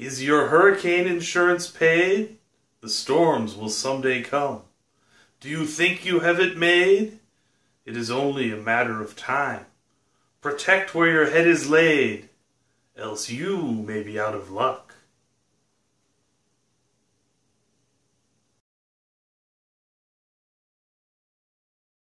Is your hurricane insurance paid? The storms will someday come. Do you think you have it made? It is only a matter of time. Protect where your head is laid, else you may be out of luck.